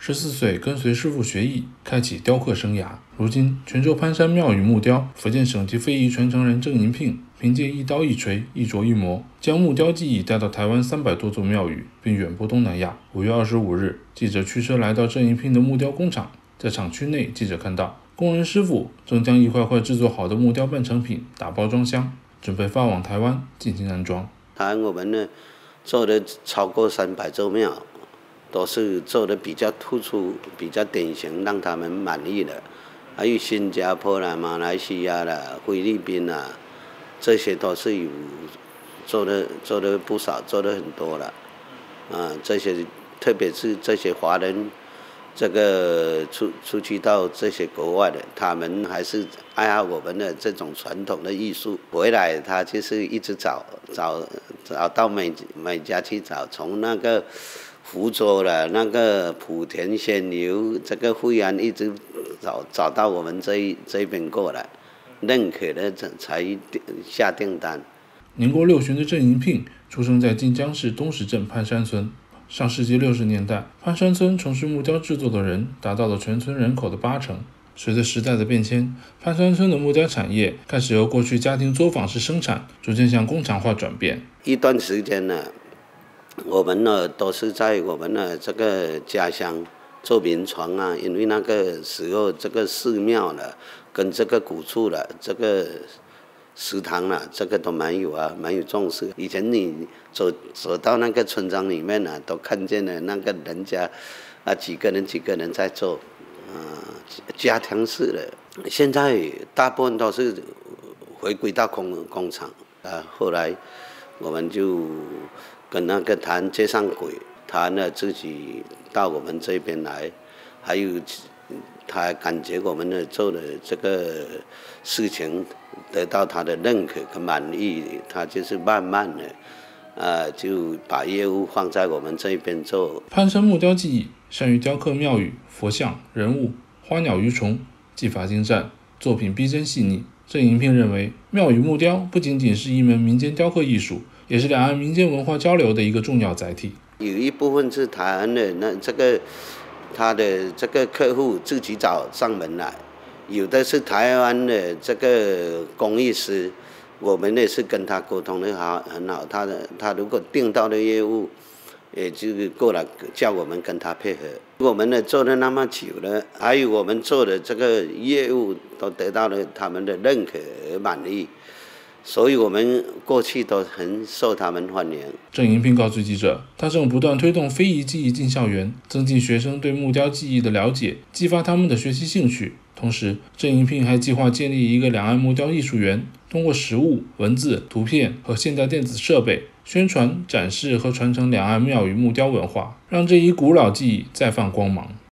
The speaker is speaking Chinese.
岁跟随师傅学艺，开启雕刻生涯。如今，泉州潘山庙宇木雕，福建省级非遗传承人郑银聘凭借一刀一锤、一琢一磨，将木雕技艺带到台湾300多座庙宇，并远播东南亚。5月25日，记者驱车来到郑银聘的木雕工厂，在厂区内，记者看到工人师傅正将一块块制作好的木雕半成品打包装箱，准备发往台湾进行安装。 台湾我们呢做的超过300座庙，都是做的比较突出、比较典型，让他们满意的。还有新加坡啦、马来西亚啦、菲律宾啦，这些都是有做的不少，做的很多了。这些特别是这些华人，这个出去到这些国外的，他们还是爱好我们的这种传统的艺术。回来他就是一直找到每家去找，从那个福州了，那个莆田仙游，这个惠安一直找到我们这边过来，认可了才下订单。 年过60的郑银聘出生在晋江市东石镇潘山村。上世纪60年代，潘山村从事木雕制作的人达到了全村人口的80%。随着时代的变迁，潘山村的木雕产业开始由过去家庭作坊式生产，逐渐向工厂化转变。 一段时间呢，我们呢都是在我们的这个家乡做民床啊，因为那个时候这个寺庙呢跟这个古厝了，这个食堂啦，这个都蛮有重视。以前你走到那个村庄里面都看见了那个人家几个人在做家庭式的。现在大部分都是回归到工厂后来我们就跟那个谈接上轨，他呢自己到我们这边来，还有他感觉我们的做的这个事情得到他的认可跟满意，他就是慢慢的就把业务放在我们这边做。 潘山木雕技艺善于雕刻庙宇、佛像、人物、花鸟鱼虫，技法精湛，作品逼真细腻。郑银聘认为，庙宇木雕不仅仅是一门民间雕刻艺术，也是两岸民间文化交流的一个重要载体。 有一部分是台湾的他的这个客户自己找上门来，有的是台湾的这个工艺师，我们也是跟他沟通的很好，他如果订到的业务，也就是过来叫我们跟他配合。我们呢做了那么久了，还有我们做的这个业务都得到了他们的认可和满意，所以我们过去都很受他们欢迎。 郑银聘告诉记者，他正不断推动非遗技艺进校园，增进学生对木雕技艺的了解，激发他们的学习兴趣。同时，郑银聘还计划建立一个两岸木雕艺术园，通过实物、文字、图片和现代电子设备，宣传、展示和传承两岸庙宇木雕文化，让这一古老技艺再放光芒。